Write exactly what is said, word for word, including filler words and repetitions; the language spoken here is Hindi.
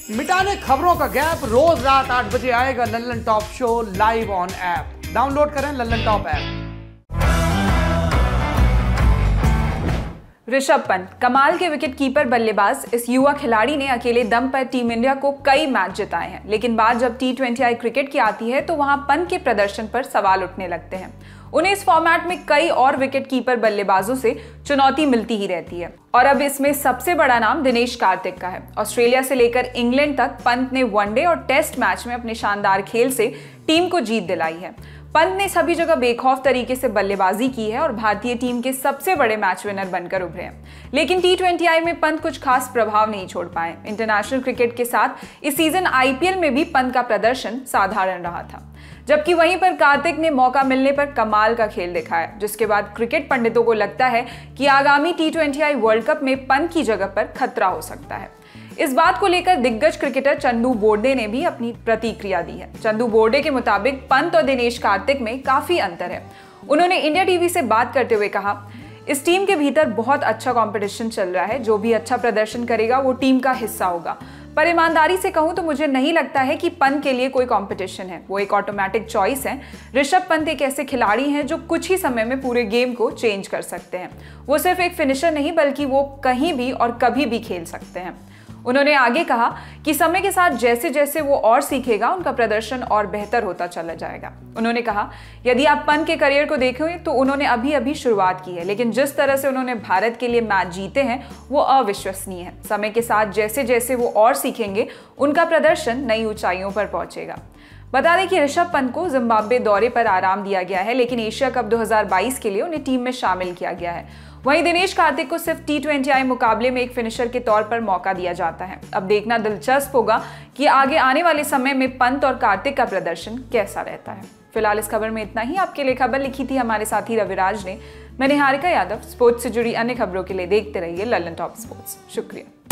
मिटाने खबरों का गैप, रोज रात आठ बजे आएगा Lallan top show live on app. Download करें लल्लन टॉप ऐप। ऋषभ पंत कमाल के विकेट कीपर बल्लेबाज। इस युवा खिलाड़ी ने अकेले दम पर टीम इंडिया को कई मैच जिताए हैं, लेकिन बात जब टी ट्वेंटी आई क्रिकेट की आती है तो वहां पंत के प्रदर्शन पर सवाल उठने लगते हैं। उन्हें इस फॉर्मेट में कई और विकेट कीपर बल्लेबाजों से चुनौती मिलती ही रहती है और अब इसमें सबसे बड़ा नाम दिनेश कार्तिक का है। ऑस्ट्रेलिया से लेकर इंग्लैंड तक पंत ने वनडे और टेस्ट मैच में अपने शानदार खेल से टीम को जीत दिलाई है। पंत ने सभी जगह बेखौफ तरीके से बल्लेबाजी की है और भारतीय टीम के सबसे बड़े मैच विनर बनकर उभरे हैं। लेकिन टी ट्वेंटी आई में पंत कुछ खास प्रभाव नहीं छोड़ पाए। इंटरनेशनल क्रिकेट के साथ इस सीजन आई पी एल में भी पंत का प्रदर्शन साधारण रहा था, जबकि वहीं पर कार्तिक ने मौका मिलने पर कमाल का खेल दिखाया, जिसके बाद क्रिकेट पंडितों को लगता है कि आगामी T twenty I world cup में पंत की जगह पर खतरा हो सकता है। इस बात को लेकर दिग्गज क्रिकेटर चंदू बोर्डे ने भी अपनी प्रतिक्रिया दी है। चंदू बोर्डे के मुताबिक पंत और दिनेश कार्तिक में काफी अंतर है। उन्होंने इंडिया टीवी से बात करते हुए कहा, इस टीम के भीतर बहुत अच्छा कंपटीशन चल रहा है। जो भी अच्छा प्रदर्शन करेगा वो टीम का हिस्सा होगा। पर ईमानदारी से कहूं तो मुझे नहीं लगता है कि पंत के लिए कोई कंपटीशन है। वो एक ऑटोमेटिक चॉइस है। ऋषभ पंत एक ऐसे खिलाड़ी हैं जो कुछ ही समय में पूरे गेम को चेंज कर सकते हैं। वो सिर्फ एक फिनिशर नहीं बल्कि वो कहीं भी और कभी भी खेल सकते हैं। उन्होंने आगे कहा कि समय के साथ जैसे जैसे वो और सीखेगा उनका प्रदर्शन और बेहतर होता चला जाएगा। उन्होंने कहा, यदि आप पंत के करियर को देखें तो उन्होंने अभी अभी शुरुआत की है, लेकिन जिस तरह से उन्होंने भारत के लिए मैच जीते हैं वो अविश्वसनीय है। समय के साथ जैसे जैसे वो और सीखेंगे उनका प्रदर्शन नई ऊंचाइयों पर पहुंचेगा। बता दें कि ऋषभ पंत को जिम्बाब्वे दौरे पर आराम दिया गया है, लेकिन एशिया कप दो हज़ार बाईस के लिए उन्हें टीम में शामिल किया गया है। वहीं दिनेश कार्तिक को सिर्फ टी ट्वेंटी आई मुकाबले में एक फिनिशर के तौर पर मौका दिया जाता है। अब देखना दिलचस्प होगा कि आगे आने वाले समय में पंत और कार्तिक का प्रदर्शन कैसा रहता है। फिलहाल इस खबर में इतना ही। आपके लिए खबर लिखी थी हमारे साथी रविराज ने। मैं निहारिका यादव। स्पोर्ट्स से जुड़ी अन्य खबरों के लिए देखते रहिए लल्लन टॉप स्पोर्ट्स। शुक्रिया।